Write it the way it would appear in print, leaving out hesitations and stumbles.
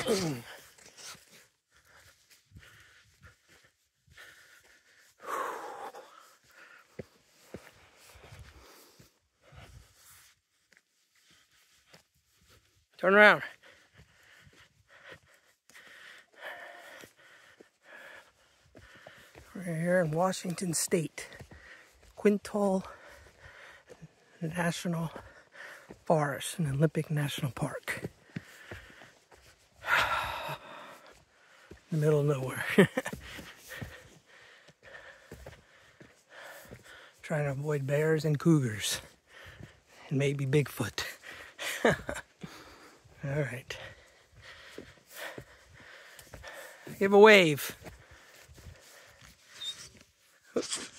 Turn around. We're here in Washington State, Quintal National Forest and Olympic National Park. In the middle of nowhere. Trying to avoid bears and cougars. And maybe Bigfoot. Alright. Give a wave. Oops.